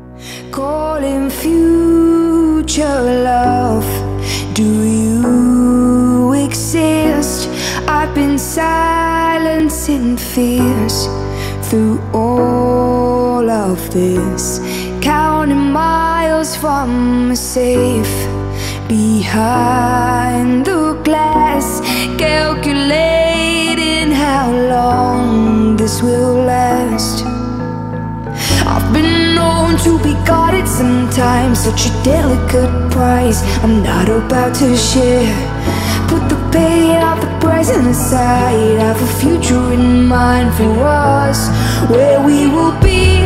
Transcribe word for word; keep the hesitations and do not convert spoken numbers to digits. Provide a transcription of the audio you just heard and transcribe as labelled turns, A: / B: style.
A: Calling future love, do you exist? I've been silencing fears through all of this, counting miles from a safe behind the glass, calculating how long this will last. I've been known to be guarded sometimes, such a delicate price I'm not about to share. Put the pain of the present aside, have a future in mind for us, where we will be